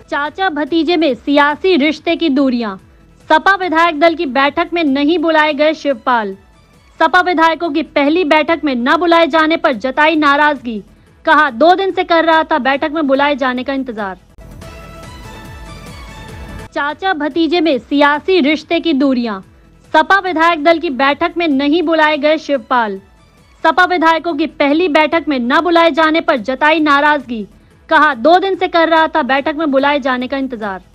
चाचा भतीजे में सियासी रिश्ते की दूरियां। सपा विधायक दल की बैठक में नहीं बुलाए गए शिवपाल। सपा विधायकों की पहली बैठक में न बुलाए जाने पर जताई नाराजगी। कहा 2 दिन से कर रहा था बैठक में बुलाए जाने का इंतजार। चाचा भतीजे में सियासी रिश्ते की दूरियां। सपा विधायक दल की बैठक में नहीं बुलाए गए शिवपाल। सपा विधायकों की पहली बैठक में न बुलाए जाने पर जताई नाराजगी। कहा 2 दिन से कर रहा था बैठक में बुलाए जाने का इंतजार।